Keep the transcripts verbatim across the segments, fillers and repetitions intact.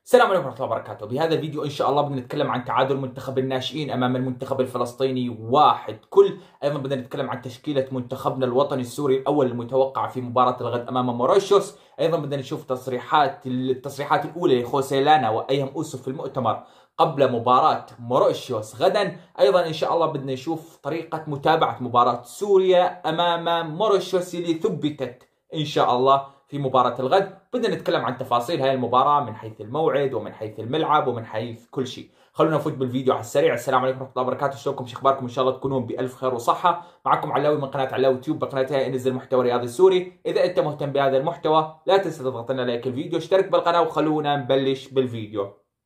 السلام عليكم ورحمة الله وبركاته. بهذا الفيديو إن شاء الله بدنا نتكلم عن تعادل منتخب الناشئين أمام المنتخب الفلسطيني واحد كل. أيضا بدنا نتكلم عن تشكيلة منتخبنا الوطني السوري الأول المتوقع في مباراة الغد أمام موريشيوس. أيضا بدنا نشوف تصريحات التصريحات الأولى لخوسيلانا وأيهم أوسف في المؤتمر قبل مباراة موريشيوس غدا. أيضا إن شاء الله بدنا نشوف طريقة متابعة مباراة سوريا أمام موريشيوس اللي ثبتت إن شاء الله في مباراة الغد. بدنا نتكلم عن تفاصيل هاي المباراة من حيث الموعد ومن حيث الملعب ومن حيث كل شيء. خلونا نفوت بالفيديو على السريع. السلام عليكم ورحمة الله وبركاته، شلونكم؟ شو اخباركم؟ ان شاء الله تكونون بألف خير وصحة. معكم علاوي من قناة علاوي تيوب، بقناتها انزل محتوى رياضي سوري. إذا أنت مهتم بهذا المحتوى لا تنسى تضغط لنا لايك الفيديو، اشترك بالقناة وخلونا نبلش بالفيديو.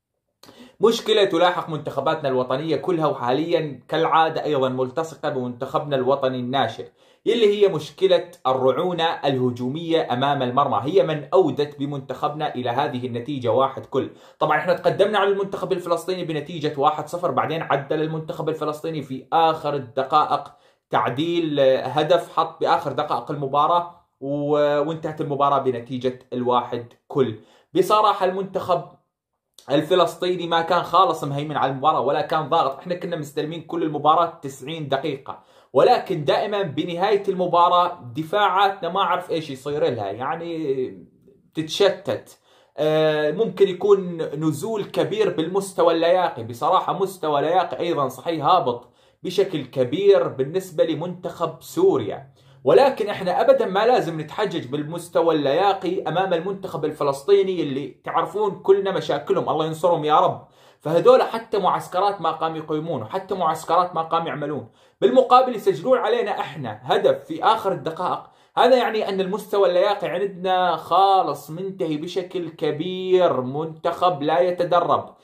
مشكلة تلاحق منتخباتنا الوطنية كلها، وحاليا كالعادة أيضا ملتصقة بمنتخبنا الوطني الناشئ، يلي هي مشكلة الرعونة الهجومية أمام المرمى. هي من أودت بمنتخبنا إلى هذه النتيجة واحد كل. طبعا احنا تقدمنا على المنتخب الفلسطيني بنتيجة واحد صفر، بعدين عدل المنتخب الفلسطيني في آخر الدقائق تعديل هدف حط بآخر دقائق المباراة، وانتهت المباراة بنتيجة الواحد كل. بصراحة المنتخب الفلسطيني ما كان خالص مهيمن على المباراة ولا كان ضاغط. احنا كنا مستلمين كل المباراة تسعين دقيقة، ولكن دائما بنهاية المباراة دفاعاتنا ما اعرف ايش يصير لها، يعني تتشتت. ممكن يكون نزول كبير بالمستوى اللياقي. بصراحة مستوى لياقي ايضا صحيح هابط بشكل كبير بالنسبة لمنتخب سوريا، ولكن احنا ابدا ما لازم نتحجج بالمستوى اللياقي امام المنتخب الفلسطيني اللي تعرفون كلنا مشاكلهم، الله ينصرهم يا رب. فهذول حتى معسكرات ما قام يقيمون، وحتى معسكرات ما قام يعملون، بالمقابل يسجلون علينا احنا هدف في اخر الدقائق. هذا يعني ان المستوى اللياقي عندنا خالص منتهي بشكل كبير. منتخب لا يتدرب،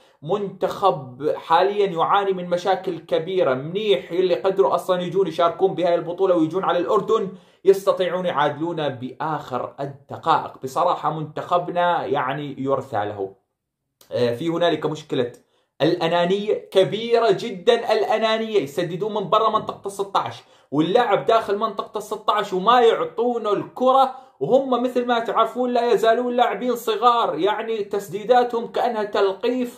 منتخب حاليا يعاني من مشاكل كبيرة. منيح اللي قدروا أصلا يجون يشاركون بهاي البطولة ويجون على الأردن يستطيعون يعادلون بآخر الدقائق. بصراحة منتخبنا يعني يرثى له. في هنالك مشكلة الأنانية كبيرة جدا. الأنانية يسددون من برا منطقة الستة عشر واللاعب داخل منطقة الستة عشر وما يعطونه الكرة، وهم مثل ما تعرفون لا يزالون لاعبين صغار، يعني تسديداتهم كأنها تلقيف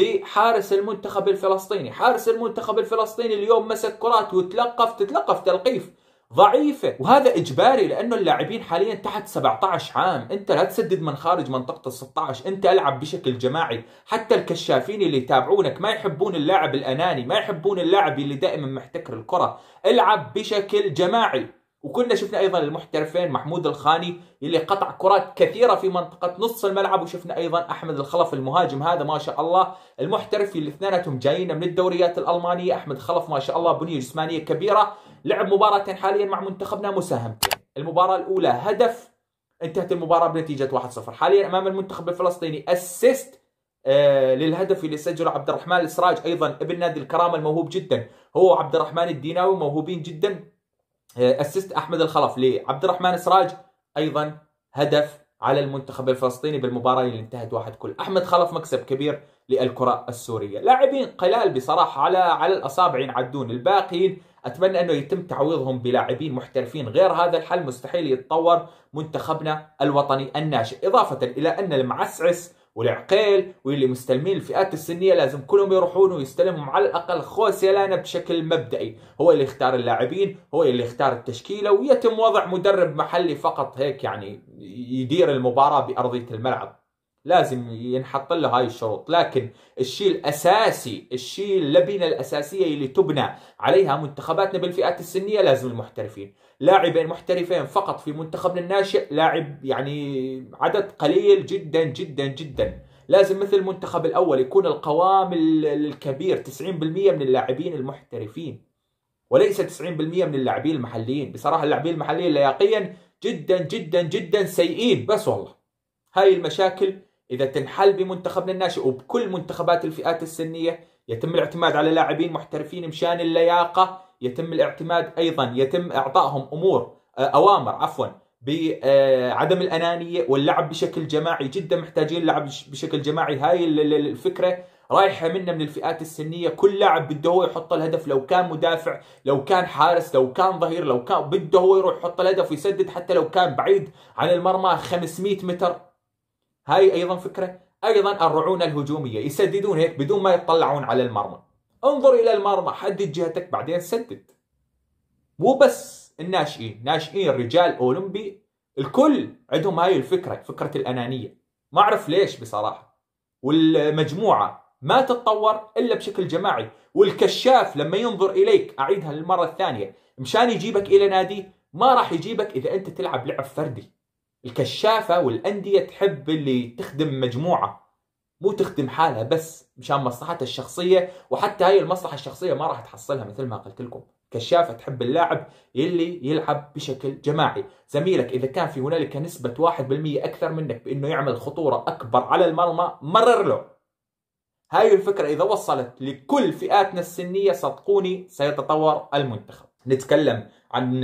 لحارس المنتخب الفلسطيني. حارس المنتخب الفلسطيني اليوم مسك كرات وتلقف تتلقف تلقيف ضعيفة، وهذا إجباري لأنه اللاعبين حاليا تحت سبعة عشر عام. أنت لا تسدد من خارج منطقة ال ستة عشر، أنت ألعب بشكل جماعي. حتى الكشافين اللي يتابعونك ما يحبون اللاعب الأناني، ما يحبون اللاعب اللي دائما محتكر الكرة. العب بشكل جماعي. وكنا شفنا ايضا المحترفين محمود الخاني اللي قطع كرات كثيره في منطقه نص الملعب، وشفنا ايضا احمد الخلف المهاجم هذا ما شاء الله المحترف اللي اثنيناتهم جايين من الدوريات الالمانيه. احمد الخلف ما شاء الله بنيه جسمانيه كبيره، لعب مباراتين حاليا مع منتخبنا مساهمتين. المباراه الاولى هدف، انتهت المباراه بنتيجه واحد صفر. حاليا امام المنتخب الفلسطيني اسيست آه للهدف اللي سجله عبد الرحمن السراج، ايضا ابن نادي الكرامه الموهوب جدا، هو عبد الرحمن الديناوي موهوبين جدا. اسست احمد الخلف لعبد الرحمن سراج، ايضا هدف على المنتخب الفلسطيني بالمباراه اللي انتهت واحد كل. احمد خلف مكسب كبير للكره السوريه. لاعبين قلال بصراحه على على الاصابع ينعدون، الباقيين اتمنى انه يتم تعويضهم بلاعبين محترفين. غير هذا الحل مستحيل يتطور منتخبنا الوطني الناشئ. اضافه الى ان المعسعس والعقيل واللي مستلمين الفئات السنيه لازم كلهم يروحون ويستلمهم على الاقل خوسيلانا بشكل مبدئي، هو اللي يختار اللاعبين، هو اللي يختار التشكيله، ويتم وضع مدرب محلي فقط هيك يعني يدير المباراه بارضيه الملعب. لازم ينحط له هاي الشروط. لكن الشيء الاساسي، الشيء اللبنه الاساسيه اللي تبنى عليها منتخباتنا بالفئات السنيه لازم المحترفين. لاعبين محترفين فقط في منتخبنا الناشئ لاعب يعني عدد قليل جدا جدا جدا. لازم مثل المنتخب الاول يكون القوام الكبير تسعين بالمئة من اللاعبين المحترفين وليس تسعين بالمئة من اللاعبين المحليين. بصراحه اللاعبين المحليين لياقيا جدا جدا جدا سيئين. بس والله هاي المشاكل إذا تنحل بمنتخبنا الناشئ وبكل منتخبات الفئات السنية، يتم الاعتماد على لاعبين محترفين مشان اللياقة، يتم الاعتماد أيضا، يتم إعطائهم أمور أوامر عفوا بعدم الأنانية واللعب بشكل جماعي. جدا محتاجين لعب بشكل جماعي. هاي الفكرة رايحة منا من الفئات السنية. كل لاعب بده هو يحط الهدف، لو كان مدافع، لو كان حارس، لو كان ظهير، لو كان بده هو يروح يحط الهدف ويسدد حتى لو كان بعيد عن المرمى خمسمئة متر. هاي ايضا فكره. أيضا الرعونة الهجومية، يسددون هيك بدون ما يطلعون على المرمى. انظر إلى المرمى، حدد جهتك بعدين سدد. مو بس الناشئين، ناشئين رجال أولمبي الكل عندهم هاي الفكرة، فكرة الأنانية. ما أعرف ليش بصراحة. والمجموعة ما تتطور إلا بشكل جماعي. والكشاف لما ينظر إليك، أعيدها للمرة الثانية، مشان يجيبك إلى نادي ما راح يجيبك إذا أنت تلعب لعب فردي. الكشافة والأندية تحب اللي تخدم مجموعة، مو تخدم حالها بس مشان مصلحتها الشخصية. وحتى هاي المصلحة الشخصية ما راح تحصلها، مثل ما قلت لكم. كشافة تحب اللاعب يلي يلعب بشكل جماعي. زميلك إذا كان في هنالك نسبة واحد بالمئة أكثر منك بأنه يعمل خطورة أكبر على المرمى، مرر له. هاي الفكرة إذا وصلت لكل فئاتنا السنية، صدقوني سيتطور المنتخب. نتكلم عن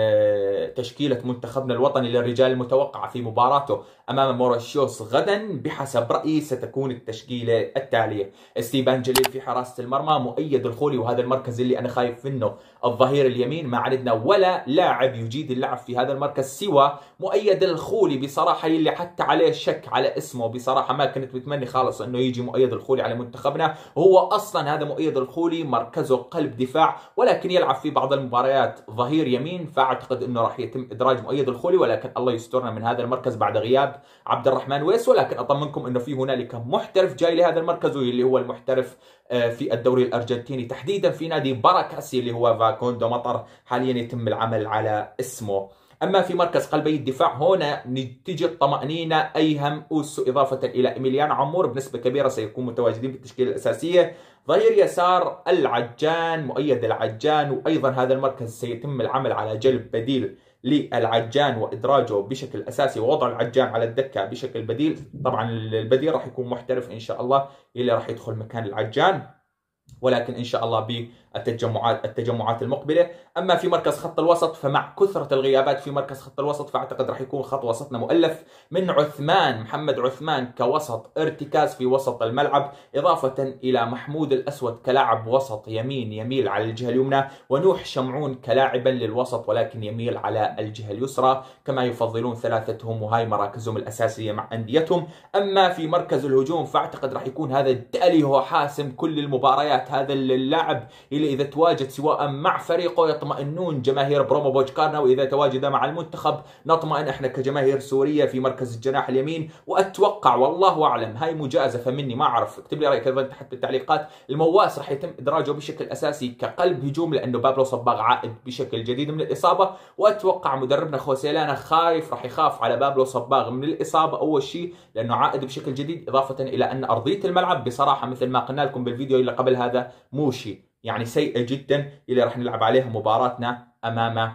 تشكيلة منتخبنا الوطني للرجال المتوقعة في مباراته أمام موريشيوس غدا. بحسب رأيي ستكون التشكيلة التالية: ستيفان جليل في حراسة المرمى، مؤيد الخولي، وهذا المركز اللي أنا خايف منه، الظهير اليمين. ما عندنا ولا لاعب يجيد اللعب في هذا المركز سوى مؤيد الخولي بصراحة، اللي حتى عليه شك على اسمه. بصراحة ما كنت متمني خالص أنه يجي مؤيد الخولي على منتخبنا. هو أصلا هذا مؤيد الخولي مركزه قلب دفاع، ولكن يلعب في بعض المباريات ظهير يمين، فاعتقد انه راح يتم ادراج مؤيد الخولي. ولكن الله يسترنا من هذا المركز بعد غياب عبد الرحمن ويس. ولكن اطمنكم انه في هنالك محترف جاي لهذا المركز، واللي هو المحترف في الدوري الارجنتيني، تحديدا في نادي باراكاسي اللي هو فاكوندو مطر. حاليا يتم العمل على اسمه. اما في مركز قلبي الدفاع هنا تجي الطمأنينة: ايهم اوسو اضافة الى ايميليان عمور بنسبة كبيرة سيكون متواجدين في التشكيلة الاساسية. ظهير يسار العجان، مؤيد العجان، وايضا هذا المركز سيتم العمل على جلب بديل للعجان وادراجه بشكل اساسي، ووضع العجان على الدكة بشكل بديل. طبعا البديل راح يكون محترف ان شاء الله اللي راح يدخل مكان العجان، ولكن ان شاء الله بالتجمعات التجمعات المقبله. اما في مركز خط الوسط فمع كثره الغيابات في مركز خط الوسط، فاعتقد راح يكون خط وسطنا مؤلف من عثمان محمد عثمان كوسط ارتكاز في وسط الملعب، اضافه الى محمود الاسود كلاعب وسط يمين يميل على الجهه اليمنى، ونوح شمعون كلاعبا للوسط ولكن يميل على الجهه اليسرى، كما يفضلون ثلاثتهم، وهاي مراكزهم الاساسيه مع انديتهم. اما في مركز الهجوم فاعتقد راح يكون هذا الدالي هو حاسم كل المباريات. هذا اللاعب اللي اذا تواجد سواء مع فريقه يطمئنون جماهير برومو بوجكارنا، واذا تواجد مع المنتخب نطمئن احنا كجماهير سوريه في مركز الجناح اليمين. واتوقع والله اعلم، هاي مجازفه مني ما اعرف، اكتب لي رايك ايضا تحت بالتعليقات، المواس راح يتم ادراجه بشكل اساسي كقلب هجوم، لانه بابلو صباغ عائد بشكل جديد من الاصابه. واتوقع مدربنا خوسيلانا خايف، راح يخاف على بابلو صباغ من الاصابه اول شيء لانه عائد بشكل جديد، اضافه الى ان ارضيه الملعب بصراحه مثل ما قلنا لكم بالفيديو اللي قبل هذا موشي، يعني سيئة جدا اللي راح نلعب عليها مباراتنا أمام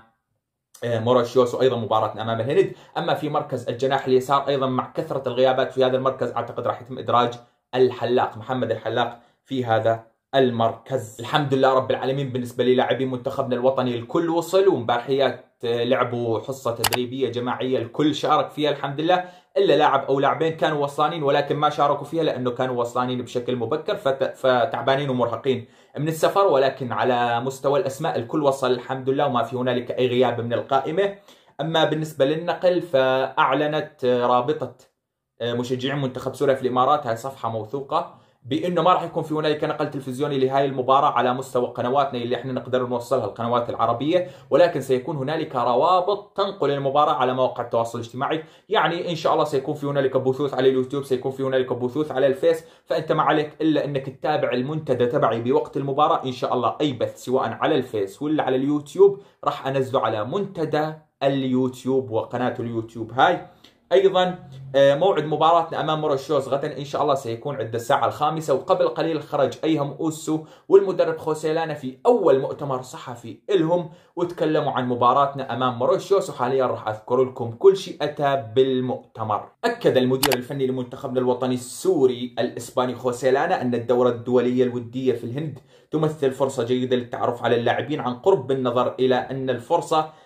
موريشيوس، وأيضا مباراتنا أمام الهند. أما في مركز الجناح اليسار أيضا مع كثرة الغيابات في هذا المركز أعتقد راح يتم إدراج الحلاق، محمد الحلاق في هذا المركز. الحمد لله رب العالمين بالنسبة للاعبين منتخبنا الوطني الكل وصل، ومبارحيات لعبوا حصة تدريبية جماعية الكل شارك فيها الحمد لله، إلا لاعب أو لاعبين كانوا وصلانين ولكن ما شاركوا فيها لأنه كانوا وصلانين بشكل مبكر فتعبانين ومرهقين من السفر. ولكن على مستوى الأسماء الكل وصل الحمد لله وما في هنالك أي غياب من القائمة. أما بالنسبة للنقل فأعلنت رابطة مشجعين منتخب سوريا في الإمارات، هاي صفحة موثوقة، بانه ما راح يكون في هنالك نقل تلفزيوني لهذه المباراه على مستوى قنواتنا اللي احنا نقدر نوصلها القنوات العربيه، ولكن سيكون هنالك روابط تنقل المباراه على مواقع التواصل الاجتماعي. يعني ان شاء الله سيكون في هنالك بثوث على اليوتيوب، سيكون في هنالك بثوث على الفيس، فانت ما عليك الا انك تتابع المنتدى تبعي بوقت المباراه. ان شاء الله اي بث سواء على الفيس ولا على اليوتيوب راح انزله على منتدى اليوتيوب وقناه اليوتيوب هاي. ايضا موعد مباراتنا امام موريشيوس غدا ان شاء الله سيكون عند الساعه الخامسة، وقبل قليل خرج ايهم اوسو والمدرب خوسيلانا في اول مؤتمر صحفي لهم وتكلموا عن مباراتنا امام موريشيوس، وحاليا راح اذكر لكم كل شيء اتى بالمؤتمر. اكد المدير الفني لمنتخبنا الوطني السوري الاسباني خوسيلانا ان الدوره الدوليه الوديه في الهند تمثل فرصه جيده للتعرف على اللاعبين عن قرب، بالنظر الى ان الفرصه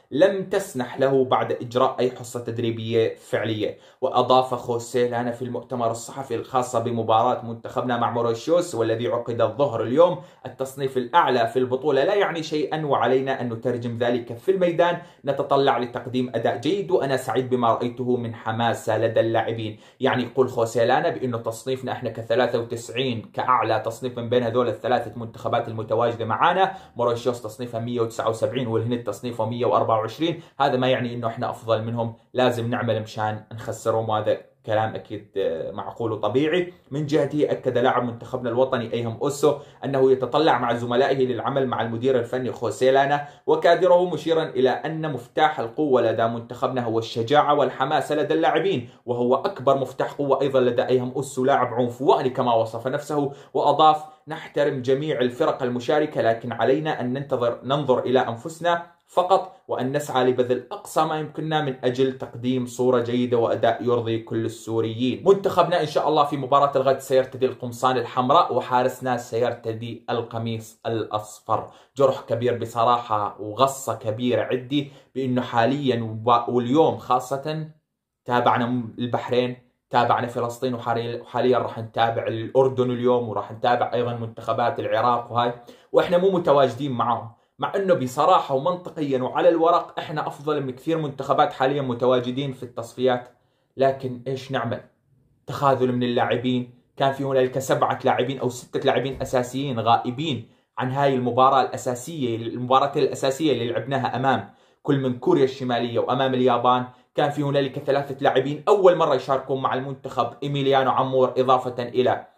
لم تسنح له بعد إجراء أي حصة تدريبية فعلية. وأضاف خوسيلانا في المؤتمر الصحفي الخاص بمباراة منتخبنا مع موريشيوس والذي عقد الظهر اليوم: التصنيف الأعلى في البطولة لا يعني شيئا، وعلينا أن نترجم ذلك في الميدان. نتطلع لتقديم أداء جيد، وأنا سعيد بما رأيته من حماسة لدى اللاعبين. يعني يقول خوسيلانا بأنه تصنيفنا احنا ك ثلاثة وتسعين كأعلى تصنيف من بين هذول الثلاثة منتخبات المتواجدة معانا. موريشيوس تصنيفها مئة وتسعة وسبعين والهند تصنيفه مئة وأربعة وعشرين. هذا ما يعني انه احنا افضل منهم، لازم نعمل مشان نخسرهم، وهذا كلام اكيد معقول وطبيعي. من جهته اكد لاعب منتخبنا الوطني ايهم اوسو انه يتطلع مع زملائه للعمل مع المدير الفني خوسيلانا وكادره، مشيرا الى ان مفتاح القوه لدى منتخبنا هو الشجاعه والحماسه لدى اللاعبين، وهو اكبر مفتاح قوه ايضا لدى ايهم اوسو، لاعب عنفواني كما وصف نفسه. واضاف: نحترم جميع الفرق المشاركه، لكن علينا ان ننتظر ننظر الى انفسنا فقط، وأن نسعى لبذل أقصى ما يمكننا من أجل تقديم صورة جيدة وأداء يرضي كل السوريين. منتخبنا إن شاء الله في مباراة الغد سيرتدي القمصان الحمراء، وحارسنا سيرتدي القميص الأصفر. جرح كبير بصراحة وغصة كبيرة عندي بأنه حاليا واليوم خاصة تابعنا البحرين، تابعنا فلسطين، وحاليا راح نتابع الأردن اليوم، وراح نتابع أيضا منتخبات العراق وهاي، وإحنا مو متواجدين معهم. مع انه بصراحة ومنطقيا وعلى الورق احنا افضل من كثير منتخبات حاليا متواجدين في التصفيات، لكن ايش نعمل؟ تخاذل من اللاعبين. كان في هنالك سبعة لاعبين او ستة لاعبين اساسيين غائبين عن هاي المباراة الاساسية، المباراة الاساسية اللي لعبناها امام كل من كوريا الشمالية وامام اليابان. كان في هنالك ثلاثة لاعبين اول مرة يشاركون مع المنتخب: ايميليانو عمور اضافة الى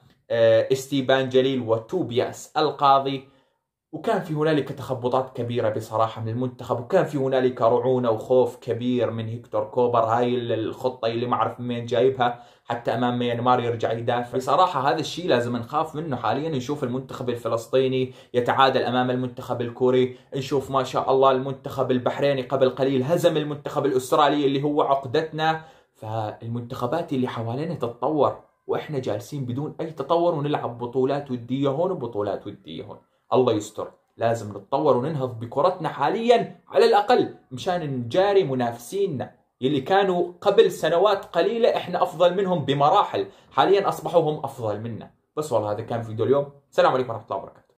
استيبان جليل وتوبياس القاضي. وكان في هنالك تخبطات كبيرة بصراحة من المنتخب، وكان في هنالك رعونة وخوف كبير من هيكتور كوبر. هاي الخطة اللي ما أعرف من جايبها حتى أمام ميانمار يرجع يدافع. بصراحة هذا الشيء لازم نخاف منه حاليا. نشوف المنتخب الفلسطيني يتعادل أمام المنتخب الكوري، نشوف ما شاء الله المنتخب البحريني قبل قليل هزم المنتخب الأسترالي اللي هو عقدتنا. فالمنتخبات اللي حوالينا تتطور، وإحنا جالسين بدون أي تطور ونلعب بطولات ودية هون وبطولات ودية هون. الله يستر، لازم نتطور وننهض بكرتنا حاليا على الأقل مشان نجاري منافسينا يلي كانوا قبل سنوات قليلة احنا أفضل منهم بمراحل، حاليا أصبحوا هم أفضل منا. بس والله هذا كان فيديو اليوم. السلام عليكم ورحمة الله وبركاته.